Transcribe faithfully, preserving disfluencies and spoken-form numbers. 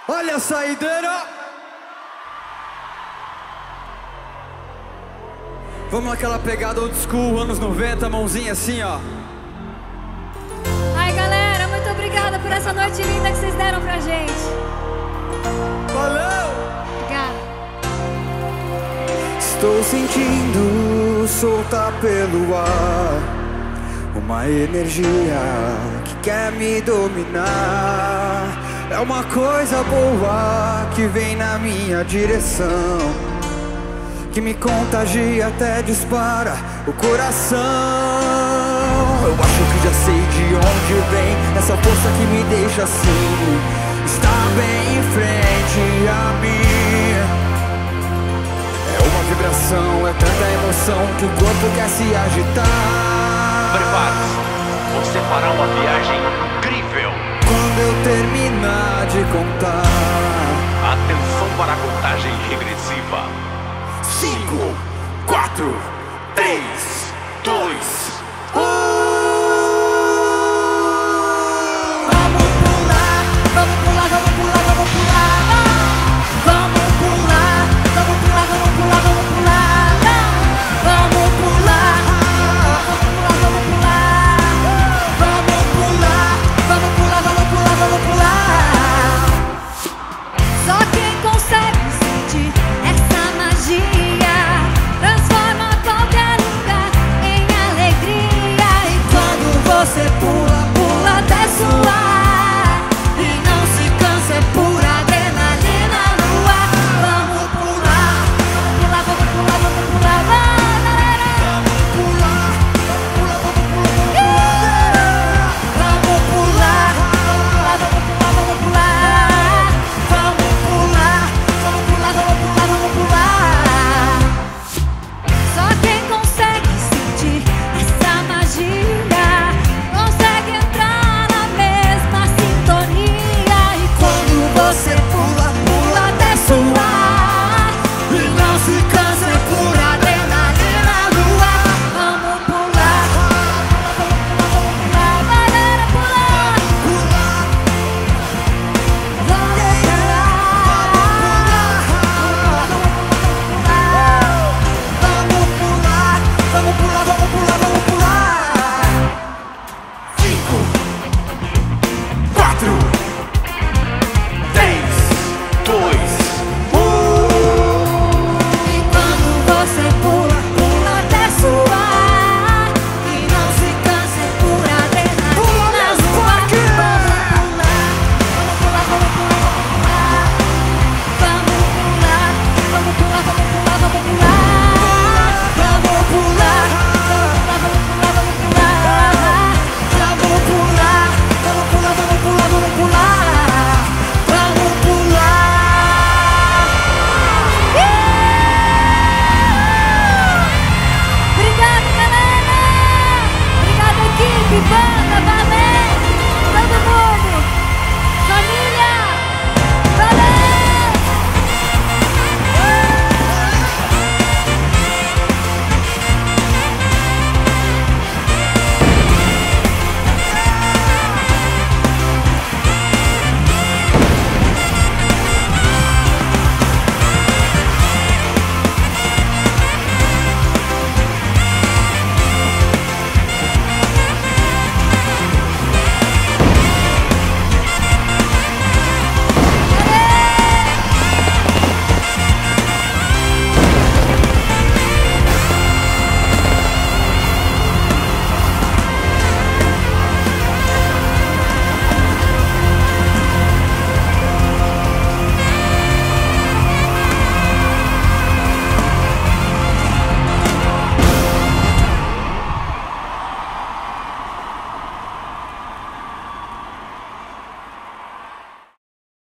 Olha a saideira. Vamos naquela pegada old school, anos noventa, mãozinha assim, ó. Ai, galera, muito obrigada por essa noite linda que vocês deram pra gente. Valeu! Obrigada. Estou sentindo solta pelo ar uma energia que quer me dominar. É uma coisa boa que vem na minha direção, que me contagia até dispara o coração. Eu acho que já sei de onde vem essa força que me deixa assim. Está bem em frente a mim. É uma vibração, é tanta emoção que o corpo quer se agitar. Prepare-se, você fará uma viagem incrível. Quando eu terminar de contar, atenção para a contagem regressiva. cinco, quatro, três, dois,